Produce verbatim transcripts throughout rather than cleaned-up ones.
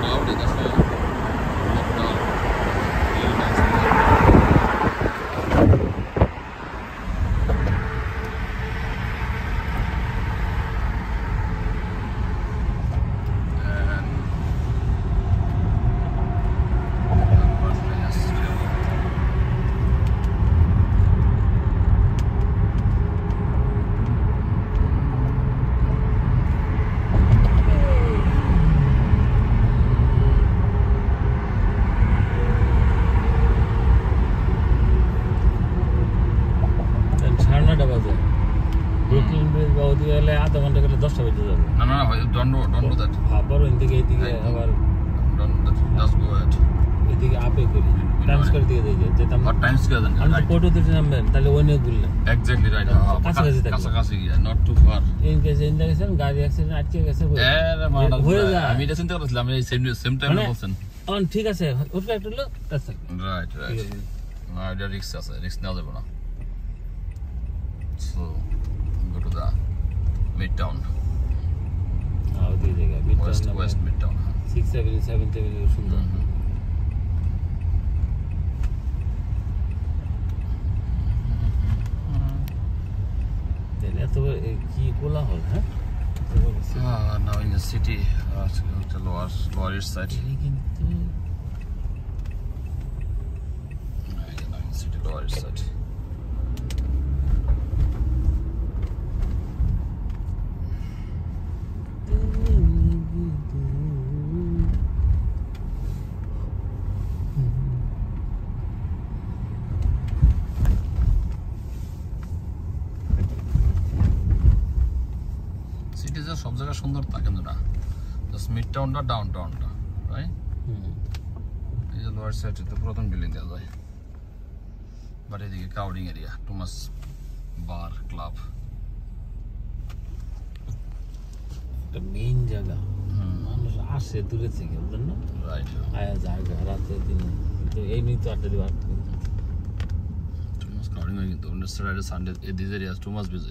crowded, that's why. Walk down. Really nice. आधा घंटा के लिए दस बजे जाओ No, no, no, don't do, don't do that. हाँ पर इनके के इतने अगर Don't, that, just go ahead. इतने आप एक करी टाइम्स कर दिए देंगे जैसे हम What times क्या देंगे? हम तो फोटो तो जैसे हम बन ताले वो नहीं भूलना Exactly right. हाँ, कासा कैसे तक कासा कासा ही है, not too far. इनके से इनके से गाड़ी एक्सीडेंट अच्छे कैसे हुए ए मारा होएगा আমি এটা চিন্তা করছিলাম আমি সেম সেম টাইমে বলছেন অন ঠিক আছে উঠে একটু লো that's it রাইট রাইট না এটা রিস্ক আছে রিস্ক নেওয়া যাবে না so go to the midtown हाँ उधर जगह midtown west west midtown six seven seven seven सुंदर तो की कोला हॉल है ah now in the city uh, the lower lower east side लेकिन तो now in the city lower east side সব জায়গা সুন্দর তা কিন্তু না জাস্ট মিড টাউনটা ডাউন টাউনটা রাইট এই যে লোয়ার সাইডে তো প্রথম বিল্ডিং দেওয়া যায় বাট এদিকে crowding area too much bar club একটা মেইন জায়গা মানুষ আসে দূরে থেকে বুঝলেন না রাইট আয়া জায়গা রাতে দিনে কিন্তু এই নিয়ে তো আড্ডা দিবার টু মাচ ক্রাউডিং হয় কিন্তু স্যাটারডে সানডে এই this area too much busy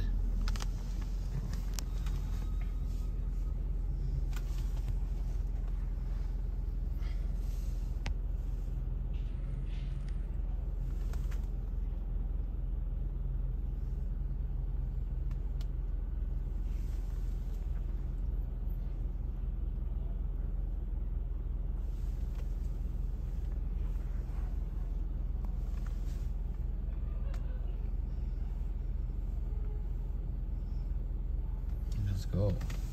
Let's go.